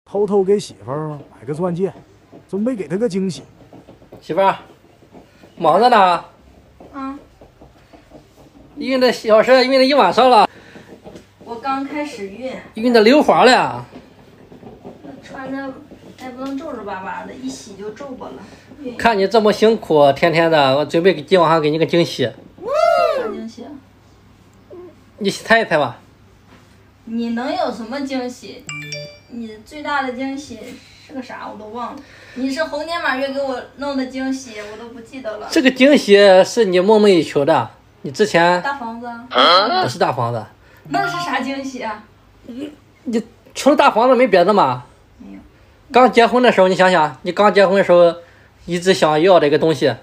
偷偷给媳妇儿买个钻戒，准备给她个惊喜。 媳妇儿，忙着呢。 啊。 熨的小事熨了一晚上了。 我刚开始熨的溜滑了。 穿着也不能皱皱巴巴的，一洗就皱巴了。 看你这么辛苦，天天的，我准备今晚上给你个惊喜。 啥惊喜？ 你猜一猜吧。 你能有什么惊喜？你最大的惊喜是个啥？我都忘了。你是猴年马月给我弄的惊喜，我都不记得了。 这个惊喜是你梦寐以求的，你之前大房子？ 不是大房子。 那是啥惊喜啊？ 你除了大房子没别的吗？ 没有。 刚结婚的时候，你想想，你刚结婚的时候一直想要的一个东西，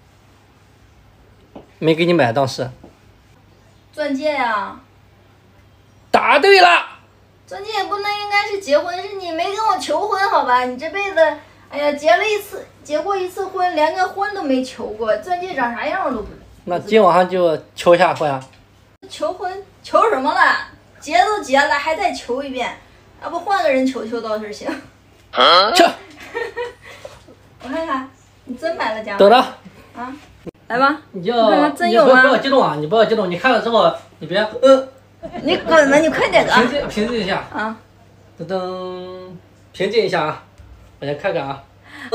没给你买，当时。 钻戒呀。 答对了。 钻戒也不能应该是结婚，是你没跟我求婚好吧？你这辈子，哎呀，结过一次婚，连个婚都没求过，钻戒长啥样我都不知道。 那今晚上就求一下婚呀。 求婚求什么了？结都结了，还再求一遍，要不换个人求求倒是行。 去。 我看看，你真买了家？ 等着。 啊，来吧。 你真有吗？不要激动啊！你不要激动，你看了之后，你别你滚吧，你快点啊！ 平静一下啊！ 噔噔，平静一下啊！我先看看啊。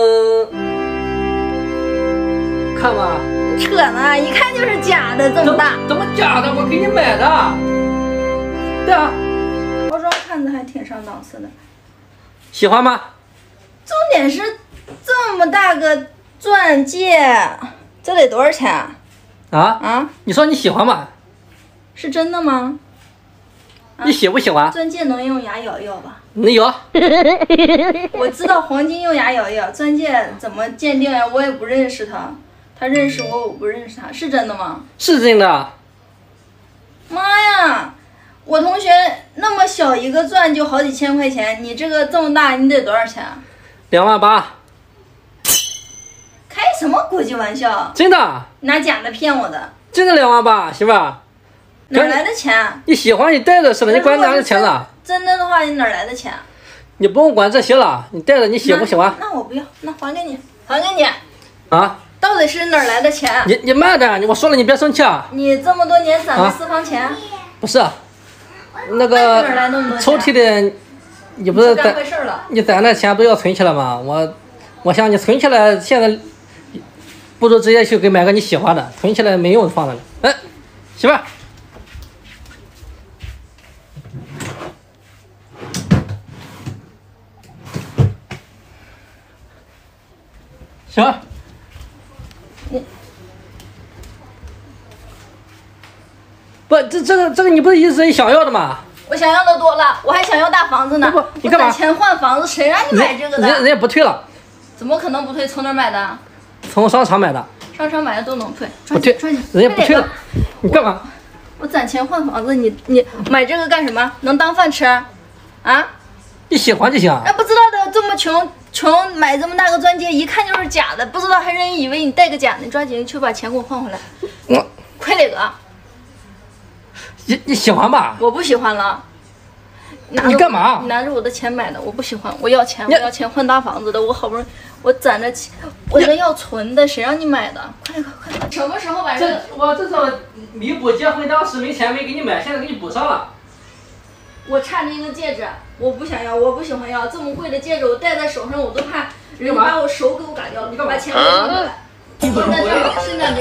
看吧。 扯呢，一看就是假的，这么大。 怎么假的？我给你买的。对啊。 包装看着还挺上档次的。 喜欢吗？ 重点是这么大个钻戒，这得多少钱啊？ 啊？你说你喜欢吗？ 是真的吗？ 你喜不喜欢？ 钻戒能用牙咬一咬吧？ 能有。 我知道黄金用牙咬一咬，钻戒怎么鉴定呀？我也不认识他，他认识我，我不认识他，是真的吗？ 是真的。 妈呀！我同学那么小一个钻就好几千块钱，你这个这么大，你得多少钱啊 28000。 开什么国际玩笑？ 真的。 拿假的骗我的？ 真的28000，媳妇儿。 哪来的钱？ 你喜欢你带着是的，你管哪来的钱了？ 真的的话，你哪来的钱？ 你不用管这些了，你带着你喜不喜欢？ 那我不要，那还给你，还给你。 啊？ 到底是哪来的钱？ 你慢点，我说了你别生气啊。 你这么多年攒的私房钱？ 不是，那个抽屉的，你不是攒，你攒那钱不要存起来吗？我想你存起来，现在不如直接去给买个你喜欢的，存起来没用放那里。哎，媳妇儿。行。不，这个你不是一直想要的吗？ 我想要的多了，我还想要大房子呢。 不，你干嘛？ 我攒钱换房子，谁让你买这个的？ 人家不退了。 怎么可能不退？从哪儿买的？ 从商场买的。 商场买的都能退。 不退，人家不退了。你干嘛？ 我攒钱换房子，你买这个干什么？能当饭吃？啊？ 你喜欢就行。 那不知道的这么穷买这么大个钻戒，一看就是假的，不知道还人以为你戴个假的，你抓紧去把钱给我换回来。快点个！ 你喜欢吧？ 我不喜欢了。 你干嘛？ 你拿着我的钱买的，我不喜欢，我要钱，我要钱换大房子的，我好不容易我攒着钱，我这要存的，谁让你买的？快点！什么时候把这个？ 我这是弥补结婚当时没钱没给你买，现在给你补上了。 我差这一个戒指，我不想要，我不喜欢要这么贵的戒指，我戴在手上我都怕人家把我手给我嘎掉了。你把钱给我换回来。现在